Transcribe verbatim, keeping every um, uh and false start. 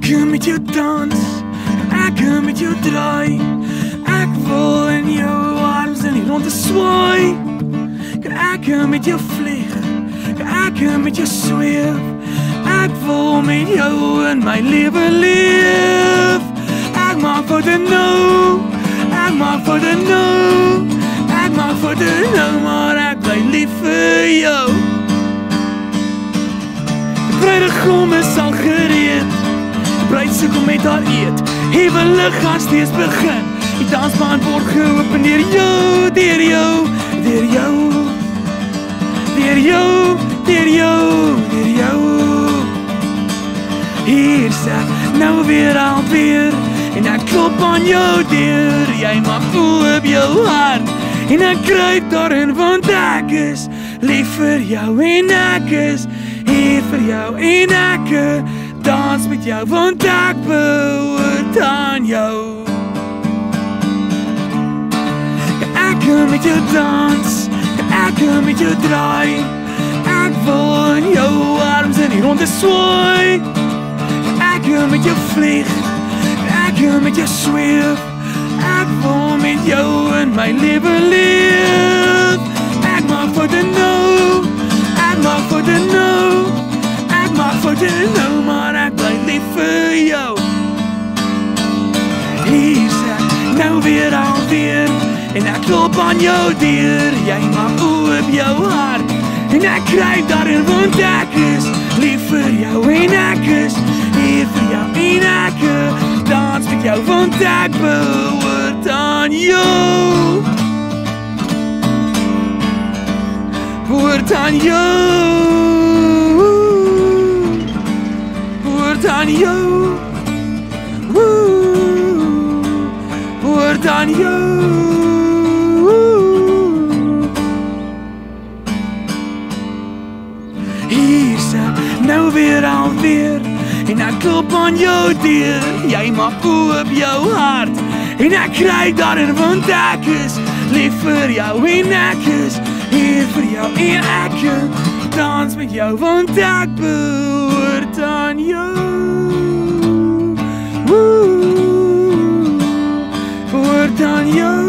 kan met jou dans, ek kan met jou draai. Ek wil in jou arms in die ronde swaai. Ek kan met jou vlieg, ek kan met jou sweef. Ek wil met jou in my lewe leef. Ek maak foute nou, ek maak foute nou. Ek maak foute nou, maar ek bly lief vir jou. Die bruidegom is al gereed, die bruid sukkel met haar eet. Huwelik gaan steeds begin, die dansbaan word geopen deur jou, deur jou, deur jou. Deur jou, deur jou, deur jou. Hier sê nou weer alweer, en ek klop aan jou deur. Jy maak oop jou hart, en ek kruip daarin, want ek is lief vir jou. En ek is hier vir jou, en ek dans met jou, want ek behoort aan jou. Ek kan met jou dans, ek kan met jou draai. Ek wil in jou arms in die ronde swaai. Ek kan met jou vlieg, ek kan met jou sweef. Ek wil met jou in my lewe leef. Ek maak foute nou, ek maak foute nou. Ek maak foute nou, maar ek bly lief vir jou. Hier sê nou weer alweer, en ek klop aan jou deur. Jy maak oop jou hart, en ek kruip daarin, want ek is lief vir jou. En ek is hier vir jou, en ek dans met jou, want ek behoort aan jou. Behoort aan jou. Behoort aan jou. Behoort aan jou. Hier sê nou weer alweer, en ek klop aan jou deur. Jy maak oop jou hart, en ek kruip daarin, want ek is lief vir jou. En ek is hier vir jou, en ek dans met jou, want ek behoort aan jou. Woe, behoort aan jou.